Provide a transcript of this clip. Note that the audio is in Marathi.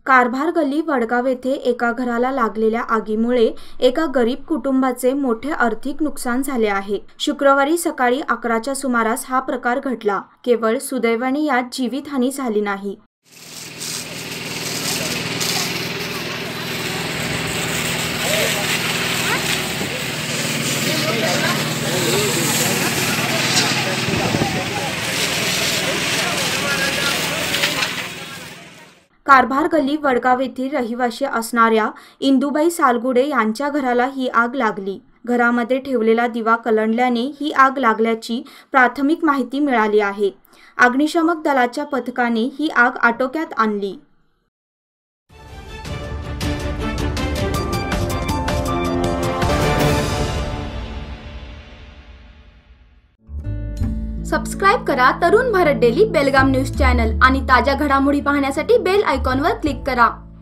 कारभार गल्ली वडगाव येथे एका घराला लागलेल्या आगीमुळे एका गरीब कुटुंबाचे मोठे आर्थिक नुकसान झाले आहे। शुक्रवारी सकाळी 11च्या सुमारास हा प्रकार घडला। केवळ सुदैवाने यात जीवितहानी झाली नाही। कारभार गल्ली वडगाव येथील रहिवासी असणाऱ्या इंदुबाई सालगुडे यांच्या घराला ही आग लागली। घरामध्ये ठेवलेला दिवा कलंडल्याने ही आग लागल्याची प्राथमिक माहिती मिळाली आहे। अग्निशमक दलाच्या पथकाने ही आग आटोक्यात आणली। सबस्क्राइब करा Tarun Bharat daily Belgaum news channel आणि ताज्या घडामोडी पाहण्यासाठी बेल आयकॉनवर क्लिक करा।